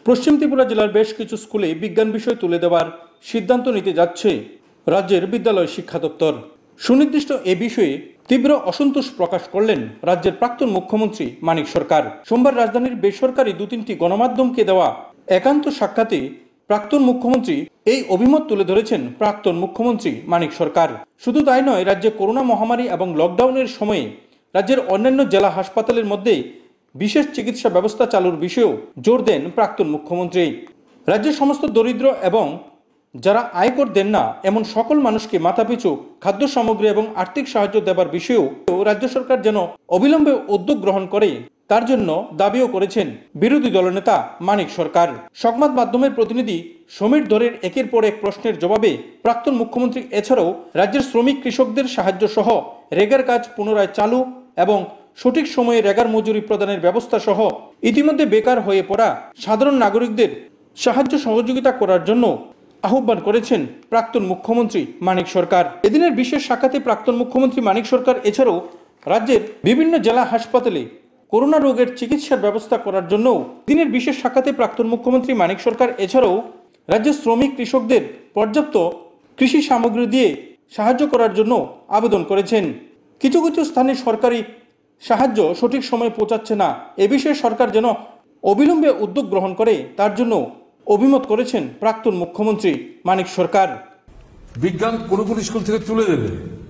পশ্চিম ত্রিপুরা জেলার বেশ কিছু স্কুলে বিজ্ঞান বিষয় তুলে দেওয়ার সিদ্ধান্ত নিতে যাচ্ছে রাজ্যের বিদ্যালয় শিক্ষা দপ্তর। সুনির্দিষ্ট এ বিষয়ে তীব্র অসন্তোষ প্রকাশ করলেন রাজ্যের প্রাক্তন মুখ্যমন্ত্রী মানিক সরকার। সোমবার রাজধানীর বেসরকারি 2-3টি গণমাধ্যমকে দেওয়া একান্ত সাক্ষাতে প্রাক্তন মুখ্যমন্ত্রী এই অভিমত তুলে ধরেছেন প্রাক্তন মুখ্যমন্ত্রী মানিক সরকার। শুধু তাই নয়, রাজ্যে করোনা মহামারী এবং লকডাউনের সময়ে রাজ্যের অন্যান্য জেলা হাসপাতালের মধ্যে বিশেষ চিকিৎসা ব্যবস্থা চালুর বিষয়েও জোর দেন প্রাক্তন মুখ্যমন্ত্রী। রাজ্যের সমস্ত দরিদ্র এবং যারা আয়কর দেন না এমন সকল মানুষকে মাথাপিছু খাদ্য সামগ্রী এবং আর্থিক সাহায্য দেবার বিষয়েও রাজ্য সরকার যেন অবিলম্বে উদ্যোগ গ্রহণ করে তার জন্য দাবিও করেছেন বিরোধী দলনেতা মানিক সরকার। সংবাদ মাধ্যমের প্রতিনিধি সমীর ধরের একের পর এক প্রশ্নের জবাবে প্রাক্তন মুখ্যমন্ত্রী এছাড়াও রাজ্যের শ্রমিক কৃষকদের সাহায্য সহ রেগার কাজ পুনরায় চালু এবং সঠিক সময়ে রেগার মজুরি প্রদানের ব্যবস্থা সহ ইতিমধ্যে বেকার হয়ে পড়া সাধারণ নাগরিকদের সাহায্য সহযোগিতা করার জন্য আহ্বান করেছেন প্রাক্তন মুখ্যমন্ত্রী মানিক সরকার। এদিনের বিশেষ সাক্ষাতে প্রাক্তন মুখ্যমন্ত্রী মানিক সরকার এছাড়াও রাজ্যের বিভিন্ন জেলা হাসপাতালে করোনা রোগের চিকিৎসার ব্যবস্থা করার জন্য দিনের বিশেষ সাক্ষাতে প্রাক্তন মুখ্যমন্ত্রী মানিক সরকার এছাড়াও রাজ্যের শ্রমিক কৃষকদের পর্যাপ্ত কৃষি সামগ্রী দিয়ে সাহায্য করার জন্য আবেদন করেছেন। কিছু কিছু স্থানে সরকারি সাহায্য সঠিক সময়ে পৌঁছাচ্ছে না, এ বিষয়ে সরকার যেন অবিলম্বে উদ্যোগ গ্রহণ করে তার জন্য অভিমত করেছেন প্রাক্তন মুখ্যমন্ত্রী মানিক সরকার। বিজ্ঞান কোন কোন স্কুল থেকে তুলে দেবে,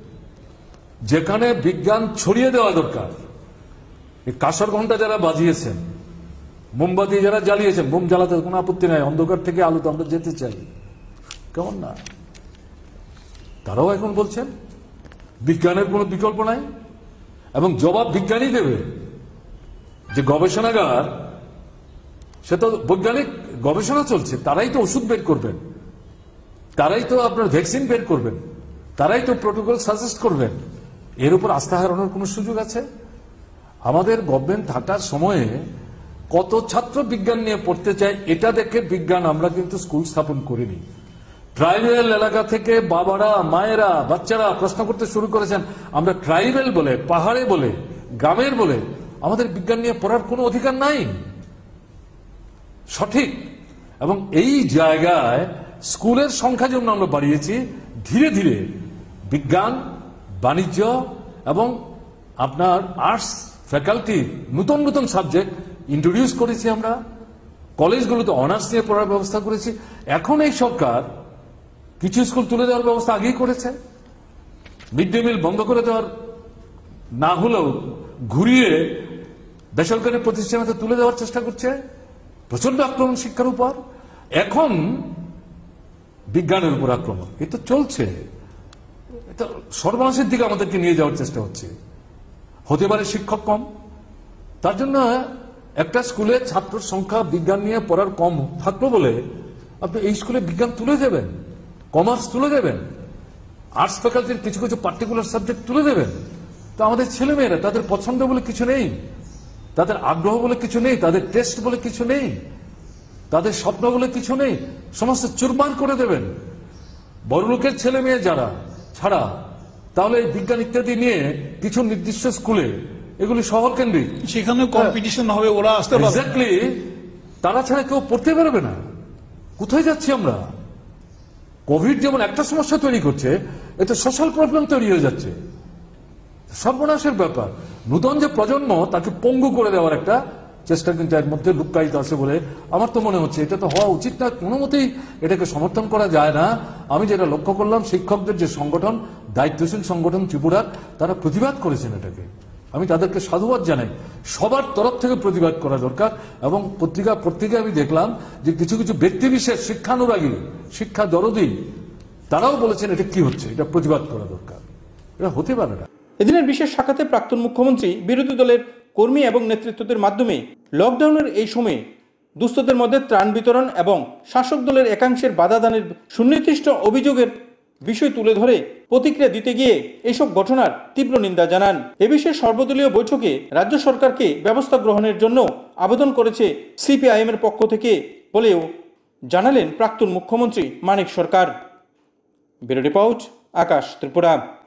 যেখানে বিজ্ঞান ছড়িয়ে দেওয়া দরকার। এই কাঁসর ঘন্টা যারা বাজিয়েছেন, মোমবাতি যারা জ্বালিয়েছেন, মোম জ্বালাতে কোনো আপত্তি নাই, অন্ধকার থেকে আলোতে আমরা যেতে চাই, কেমন না? তারাও এখন বলছেন বিজ্ঞানের কোনো বিকল্প নাই এবং জবাব বিজ্ঞানী দেবে। যে গবেষণাগার, সে তো বৈজ্ঞানিক গবেষণা চলছে, তারাই তো ওষুধ বের করবেন, তারাই তো আপনার ভ্যাকসিন বের করবেন, তারাই তো প্রোটোকল সাজেস্ট করবেন। এর উপর আস্থা হারানোর কোন সুযোগ আছে? আমাদের গভর্নমেন্ট থাকার সময়ে কত ছাত্র বিজ্ঞান নিয়ে পড়তে চায় এটা দেখে বিজ্ঞান আমরা কিন্তু স্কুল স্থাপন করিনি। ট্রাইবেল এলাকা থেকে বাবারা, মায়েরা, বাচ্চারা প্রশ্ন করতে শুরু করেছেন, আমরা ট্রাইবেল বলে, পাহাড়ে বলে, গ্রামের বলে আমাদের বিজ্ঞান নিয়ে পড়ার কোনো অধিকার নাই। সঠিক। এবং এই জায়গায় স্কুলের সংখ্যা যেমন আমরা বাড়িয়েছি, ধীরে ধীরে বিজ্ঞান, বাণিজ্য এবং আপনার আর্টস ফ্যাকাল্টি নতুন নতুন সাবজেক্ট ইন্ট্রোডিউস করেছি আমরা। কলেজগুলোতে অনার্স নিয়ে পড়ার ব্যবস্থা করেছি। এখন এই সরকার কিছু স্কুল তুলে দেওয়ার ব্যবস্থা আগেই করেছে। মিড ডে মিল বন্ধ করে দেওয়ার না হলেও ঘুরিয়ে বেসরকারি প্রতিষ্ঠানে তুলে দেওয়ার চেষ্টা করছে। প্রচন্ড আক্রমণ শিক্ষার উপর, এখন বিজ্ঞানের উপর আক্রমণ, এ তো চলছে। এটা সর্বনাশের দিকে আমাদেরকে নিয়ে যাওয়ার চেষ্টা হচ্ছে। হতে পারে শিক্ষক কম, তার জন্য একটা স্কুলে ছাত্র সংখ্যা বিজ্ঞান নিয়ে পড়ার কম থাকলো বলে আপনি এই স্কুলে বিজ্ঞান তুলে দেবেন, কমার্স তুলে দেবেন, আর্টস ফ্যাকাল্টির কিছু কিছু পার্টিকুলার সাবজেক্ট তুলে দেবেন। তো আমাদের ছেলেমেয়েরা, তাদের পছন্দ বলে কিছু নেই, তাদের আগ্রহ বলে কিছু নেই, তাদের টেস্ট বলে কিছু নেই, তাদের স্বপ্ন বলে কিছু নেই, সমস্ত চুরমার করে দেবেন। বড়লোকের ছেলে মেয়ে যারা ছাড়া, তাহলে বিজ্ঞান ইত্যাদি নিয়ে কিছু নির্দিষ্ট স্কুলে, এগুলি শহর কেন্দ্রিক, সেখানে কম্পিটিশন হবে, ওরা আসতে পারবে। এক্স্যাক্টলি, তারা ছাড়া কেউ পড়তে পারবে না। কোথায় যাচ্ছি আমরা? কোভিড যেমন একটা সমস্যা তৈরি করছে, এটা সোশ্যাল প্রবলেম তৈরি হয়ে যাচ্ছে। সর্বনাশের ব্যাপার। নূতন যে প্রজন্ম, তাকে পঙ্গু করে দেওয়ার একটা চেষ্টা কিন্তু এর মধ্যে লুক্কায়িত আছে বলে আমার তো মনে হচ্ছে। এটা তো হওয়া উচিত না, কোনো মতেই এটাকে সমর্থন করা যায় না। আমি যেটা লক্ষ্য করলাম, শিক্ষকদের যে সংগঠন, দায়িত্বশীল সংগঠন ত্রিপুরার, তারা প্রতিবাদ করেছেন এটাকে। আমি তাদেরকে সাধুবাদ জানাই। সবার তরফ থেকে প্রতিবাদ করা দরকার। এবং পত্রিকায় আমি দেখলাম যে কিছু কিছু ব্যক্তিবিশেষ, শিক্ষানুরাগী, শিক্ষা দরদী, তারাও বলেছেন এটা কি হচ্ছে, এটা প্রতিবাদ করা দরকার। এটা হতে পারে না। এদিনের বিশেষ সাক্ষাতে প্রাক্তন মুখ্যমন্ত্রী বিরোধী দলের কর্মী এবং নেতৃত্বদের মাধ্যমে লকডাউনের এই সময়ে দুস্থদের মধ্যে ত্রাণ বিতরণ এবং শাসক দলের একাংশের বাধা দানের সুনির্দিষ্ট অভিযোগের বিষয় তুলে ধরে প্রতিক্রিয়া দিতে গিয়ে এসব ঘটনার তীব্র নিন্দা জানান। এ বিষয়ে সর্বদলীয় বৈঠকে রাজ্য সরকারকে ব্যবস্থা গ্রহণের জন্য আবেদন করেছে সিপিআইএমের পক্ষ থেকে বলেও জানালেন প্রাক্তন মুখ্যমন্ত্রী মানিক সরকার। Bureau report, Akash Tripura.